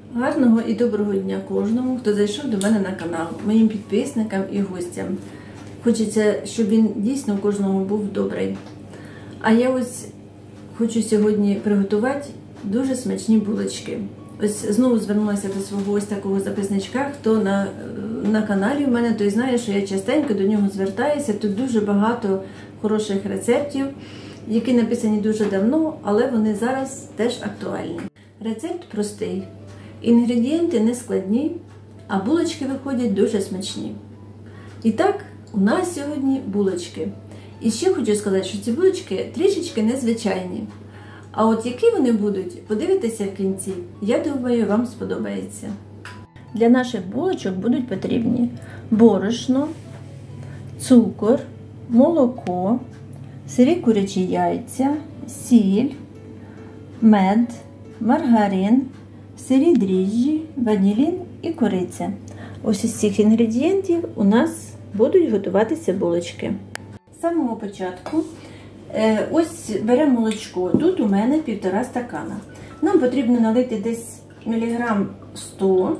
Гарного і доброго дня кожному, хто зайшов до мене на канал, моїм підписникам і гостям. Хочеться, щоб він дійсно у кожного був добрий. А я ось хочу сьогодні приготувати дуже смачні булочки. Ось знову звернулася до свого ось такого записничка, хто на каналі в мене, той знає, що я частенько до нього звертаюся. Тут дуже багато хороших рецептів, які написані дуже давно, але вони зараз теж актуальні. Рецепт простий. Інгредієнти не складні, а булочки виходять дуже смачні. І так, у нас сьогодні булочки. І ще хочу сказати, що ці булочки трішечки незвичайні. А от які вони будуть, подивитися в кінці, я думаю, вам сподобається. Для наших булочок будуть потрібні борошно, цукор, молоко, сирі курячі яйця, сіль, мед, маргарин, сирі дріжджі, ванілін і кориця. Ось із цих інгредієнтів у нас будуть готуватися булочки. З самого початку ось беремо молочко. Тут у мене 1,5 стакана. Нам потрібно налити десь міліграм 100.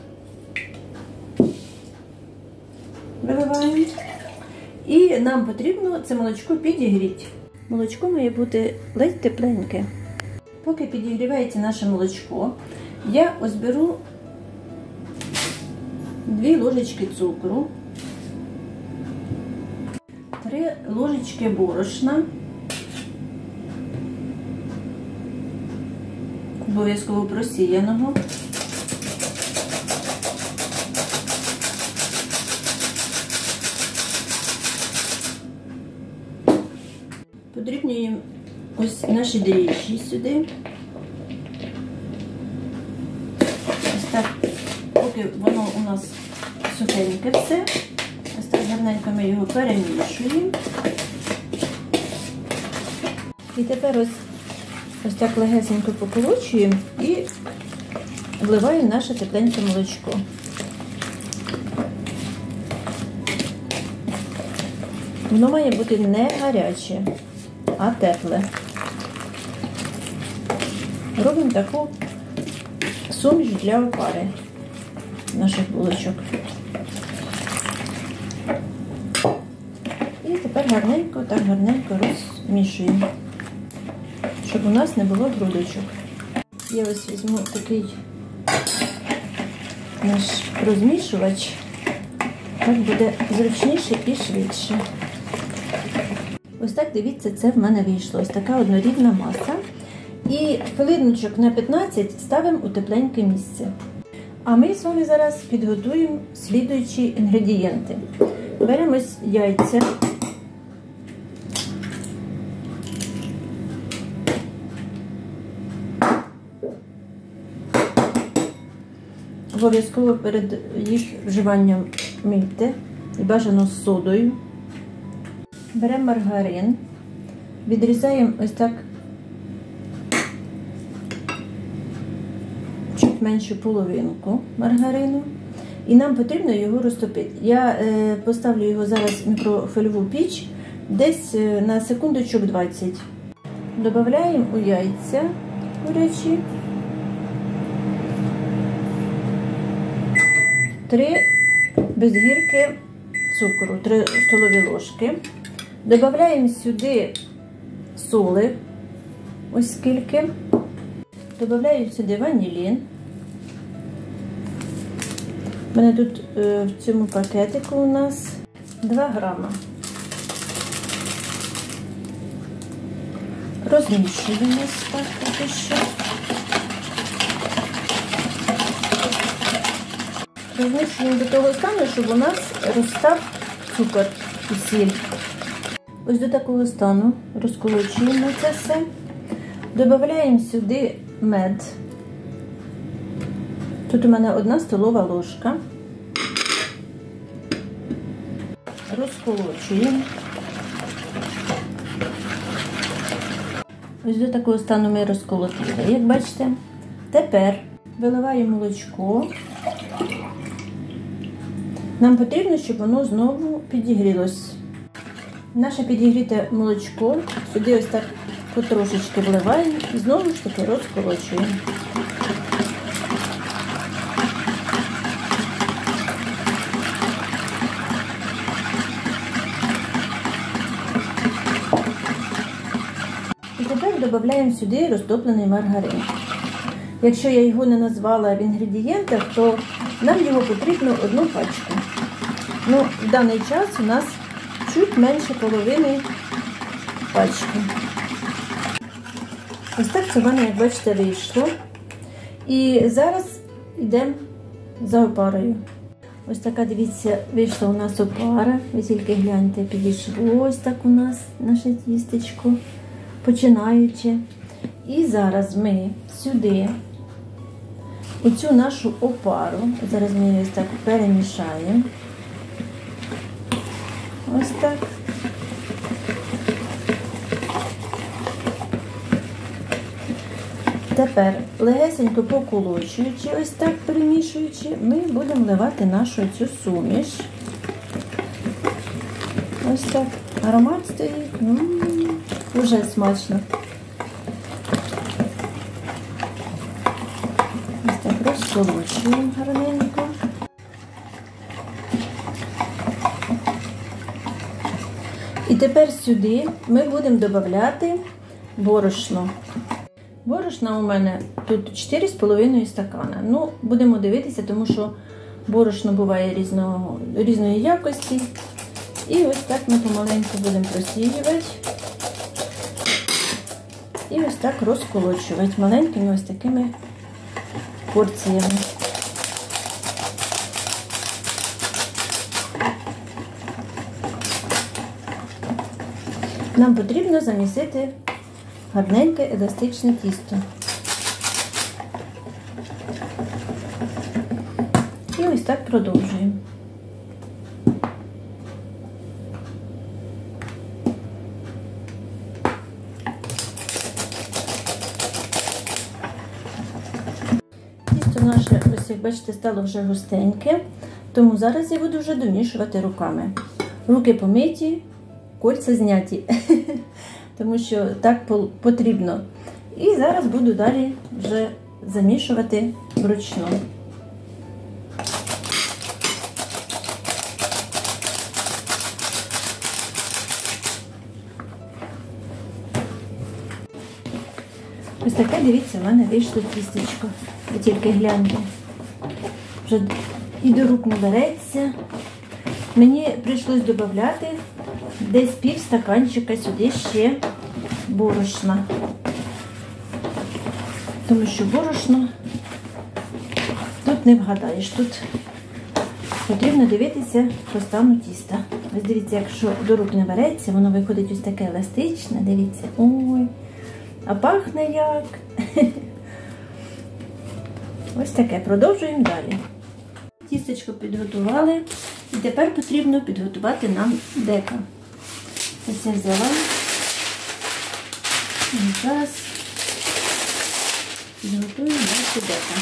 Виливаємо. І нам потрібно це молочко підігріти. Молочко має бути ледь тепленьке. Поки підігрівається наше молочко, я ось беру 2 ложечки цукру, 3 ложечки борошна, обов'язково просіяного, подрібнюємо ось наші дріжджі сюди. Ось так, поки воно у нас сухеньке все, ось так гарненько ми його перемішуємо. І тепер ось так легесенько поколочуємо і вливаємо наше тепленьке молочко. Воно має бути не гаряче, а тепле. Робимо таку суміш для опари наших булочок. І тепер гарненько розмішуємо, щоб у нас не було грудочок. Я ось візьму такий наш розмішувач, так буде зручніше і швидше. Ось так, дивіться, це в мене вийшло. Ось така однорідна маса. І хвилиночок на 15 ставимо у тепленьке місце. А ми з вами зараз підготуємо слідуючі інгредієнти. Беремо яйця. Обов'язково перед їх вживанням мийте і бажано з содою. Беремо маргарин, відрізаємо ось так чуть меншу половинку маргарину, і нам потрібно його розтопити. Я поставлю його зараз в мікрохвильову піч десь на секундочок 20. Додаємо у яйця курячі 3 без гірки цукру, 3 столові ложки. Додаємо сюди соли, ось скільки. Додаємо сюди ванілін. У мене тут в цьому пакетику у нас 2 грама. Розмішуємо так поки що. Розмішуємо до того стану, щоб у нас розстав цукор і сіль. Ось до такого стану розколочуємо це все. Додаємо сюди мед. Тут у мене 1 столова ложка. Розколочуємо. Ось до такого стану ми розколотили, як бачите. Тепер виливаємо молочко. Нам потрібно, щоб воно знову підігрілось. Наше підігріте молочко сюди ось так потрошечки вливаємо і знову ж таки розколочуємо. додаємо сюди розтоплений маргарин. Якщо я його не назвала в інгредієнтах, то нам його потрібно одну пачку. Ну, в даний час у нас чуть менше половини пачки. Ось так це в мене, як бачите, вийшло. І зараз йдемо за опарою. Ось така, дивіться, вийшла у нас опара. Ви тільки гляньте, підійшло ось так у нас наше тістечко, починаючи. І зараз ми сюди оцю нашу опару, зараз ми її ось так перемішаємо. Ось так. Тепер, легесенько поколочуючи, ось так перемішуючи, ми будемо вливати нашу цю суміш. Ось так. Аромат стоїть. Дуже смачно. Ось так розколочуємо гарненько. І тепер сюди ми будемо додавати борошно. Борошна у мене тут 4,5 стакана. Ну, будемо дивитися, тому що борошно буває різної якості. І ось так ми помаленьку будемо просіювати. І ось так розколочувати маленькими ось такими порціями. Нам потрібно замісити гарненьке еластичне тісто. І ось так продовжуємо. Тісто наше, ось як бачите, стало вже густеньке, тому зараз я буду вже домішувати руками. Руки помиті, кольця зняті. Тому що так потрібно. І зараз буду далі вже замішувати вручну. Ось таке, дивіться, в мене вийшло тістечко. Ви тільки гляньте. Вже і до рук не береться. Мені прийшлось додати десь пів стаканчика сюди ще борошна. Тому що борошно тут не вгадаєш. Тут потрібно дивитися по стану тіста. Ось дивіться, якщо до рук не береться, воно виходить ось таке еластичне. Дивіться, ой, а пахне як. Ось таке. Продовжуємо далі. Тістечко підготували. І тепер потрібно підготувати нам дека. Ось я взяла. І зараз підготуємо нашу дека.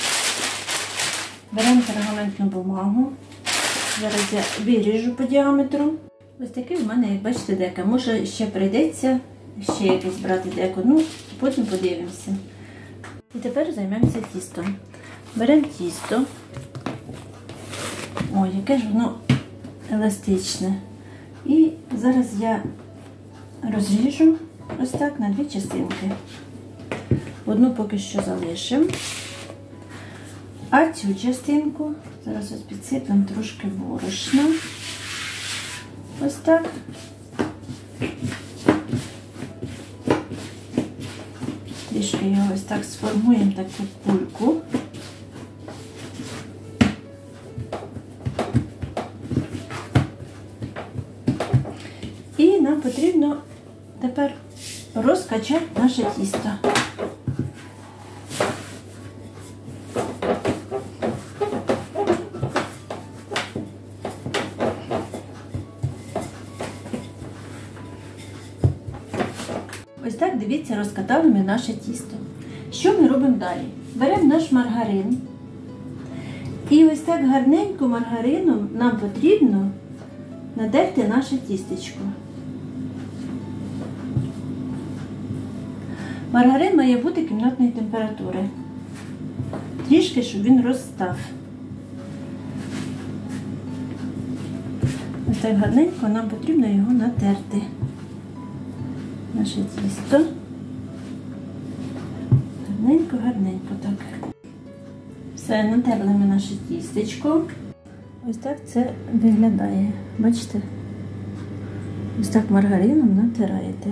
Беремо пергаментну бумагу. Зараз я виріжу по діаметру. Ось такий в мене, як бачите, дека. Може ще прийдеться ще якесь брати деко. Ну, потім подивимося. І тепер займемося тістом. Беремо тісто. Ой, яке ж воно еластичне. І зараз я розріжу ось так на дві частинки. Одну поки що залишимо. А цю частинку зараз ось підсиплемо трошки борошна. Ось так. Трішки його ось так сформуємо таку кульку. І нам потрібно тепер розкачати наше тісто. Ось так, дивіться, розкатали ми наше тісто. Що ми робимо далі? Беремо наш маргарин. І ось так гарненько маргарином нам потрібно надерти наше тістечко. Маргарин має бути кімнатної температури. Трішки, щоб він розстав. Ось так гарненько нам потрібно його натерти. Наше тісто. гарненько так. Все, натерли ми наше тістечко. Ось так це виглядає. Бачите? Ось так маргарином натираєте.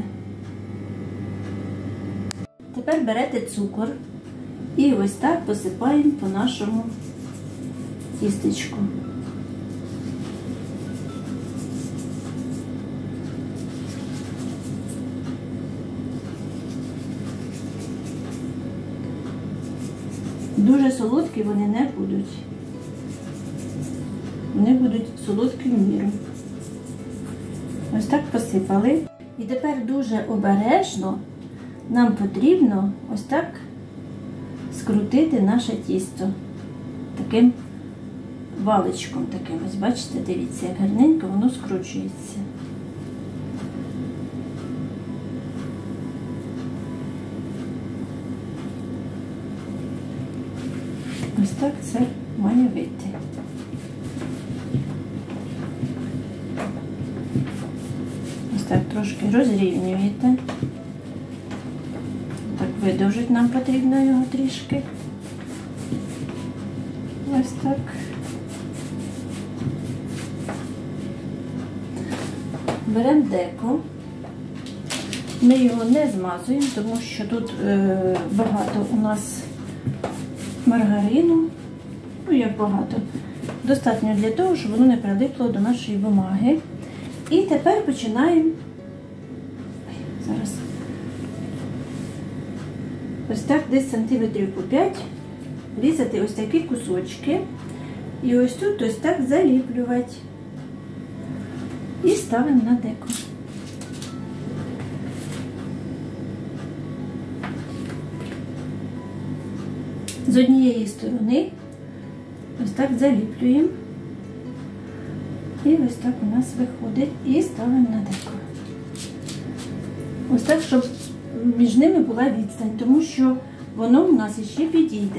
Тепер берете цукор і ось так посипаємо по нашому тістечку. Дуже солодкі вони не будуть. Вони будуть солодкі в міру. Ось так посипали. І тепер дуже обережно нам потрібно ось так скрутити наше тісто. Таким валичком таким. Ось бачите, дивіться, як гарненько воно скручується. Ось так це має вийти. Ось так трошки розрівнюєте. Так видовжить нам потрібно його трішки. Ось так. Беремо деко. Ми його не змазуємо, тому що тут багато у нас маргарину. Ну, як багато. Достатньо для того, щоб воно не прилипло до нашої бумаги. І тепер починаємо. Зараз. Ось так, десь сантиметрів по 5 різати ось такі кусочки. І ось тут ось так заліплювати. І ставимо на деко. З однієї сторони ось так заліплюємо. І ось так у нас виходить. І ставимо на деко. Ось так, щоб між ними була відстань, тому що воно у нас іще підійде.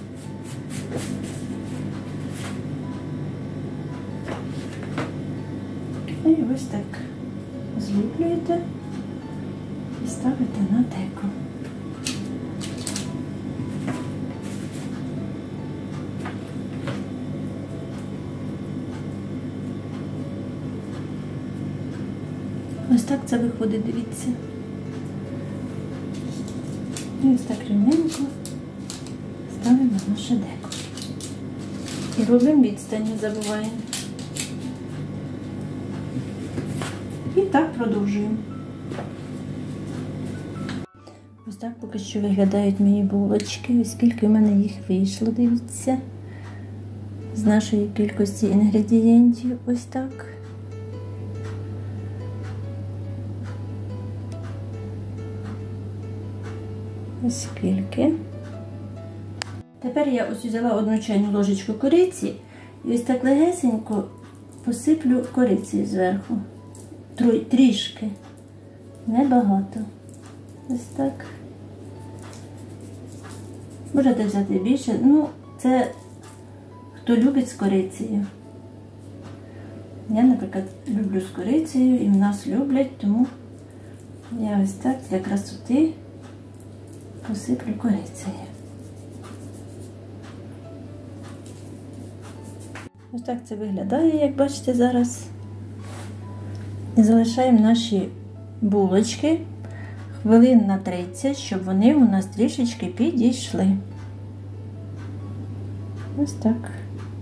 І ось так зліплюєте і ставите на деко. Ось так це виходить, дивіться. І ось так рівненько ставимо на наше деко. І робимо відстань, не забуваємо. І так продовжуємо. Ось так поки що виглядають мої булочки. Ось скільки в мене їх вийшло, дивіться. З нашої кількості інгредієнтів. Ось так. Ось скільки. Тепер я ось взяла 1 чайну ложечку кориці і ось так легесенько посиплю корицею зверху. Трішки. Небагато. Ось так. Можете взяти більше. Ну, це хто любить з корицею. Я, наприклад, люблю з корицею і в нас люблять, тому я ось так для красоти посиплю корицею. Ось так це виглядає, як бачите зараз. І залишаємо наші булочки хвилин на 30, щоб вони у нас трішечки підійшли. Ось так.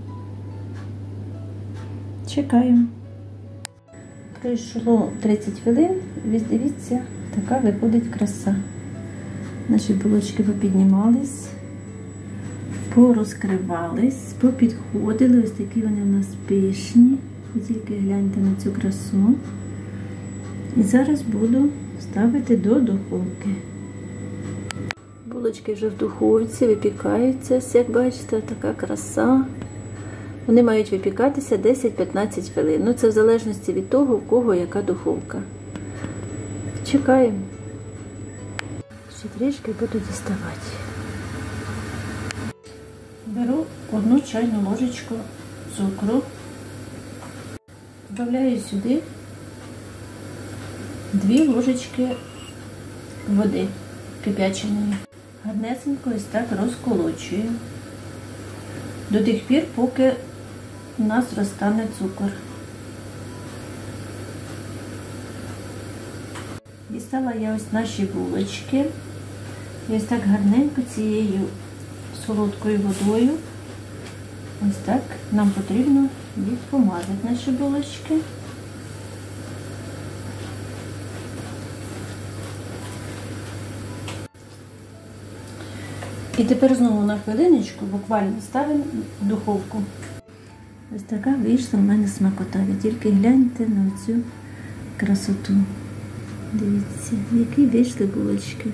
Чекаємо. Пройшло 30 хвилин, ось дивіться, така виходить краса. Наші булочки попіднімались, порозкривались, попідходили, ось такі вони у нас пишні. Ви тільки гляньте на цю красу. І зараз буду ставити до духовки. Булочки вже в духовці випікаються, як бачите, така краса. Вони мають випікатися 10-15 хвилин. Ну, це в залежності від того, у кого яка духовка. Чекаємо. Ще трішки буду діставати. Беру 1 чайну ложечку цукру. Добавляю сюди 2 ложечки води кип'яченої. Гарнесенько ось так розколочую. До тих пір, поки у нас розтане цукор. Дістала я ось наші булочки. І ось так гарненько цією солодкою водою. Ось так нам потрібно відпомазати наші булочки. І тепер знову на хвилиночку буквально ставимо в духовку. Ось така вийшла в мене смакота. Ви тільки гляньте на цю красоту. Дивіться, які вийшли булочки.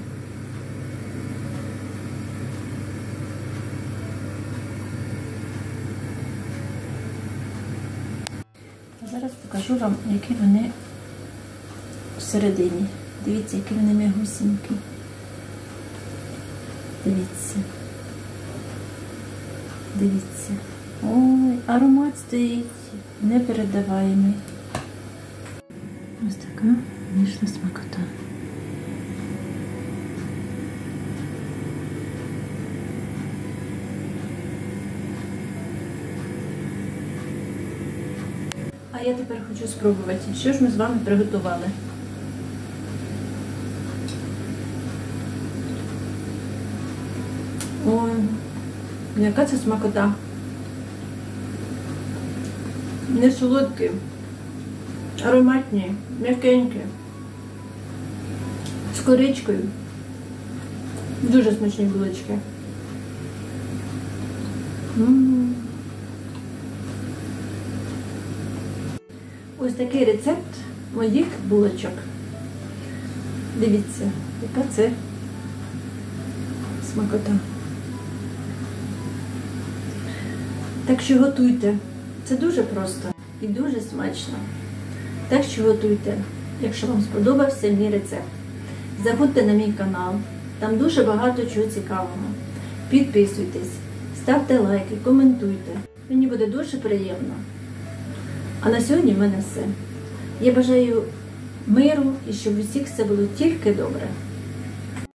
А зараз покажу вам, які вони всередині. Дивіться, які вони м'ягусінькі. Дивіться. Дивіться. Ой, аромат стоїть непередаваємий. Ось така вийшла смакота. А я тепер хочу спробувати, що ж ми з вами приготували. Ой, яка це смакота. Не солодкі, ароматні, м'якенькі, з коричкою. Дуже смачні булочки. Ось такий рецепт моїх булочок. Дивіться, яка це смакота. Так що готуйте. Це дуже просто і дуже смачно. Так що готуйте, якщо вам сподобався мій рецепт. Заходьте на мій канал, там дуже багато чого цікавого. Підписуйтесь, ставте лайки, коментуйте. Мені буде дуже приємно. А на сьогодні в мене все. Я бажаю миру і щоб у всіх все було тільки добре.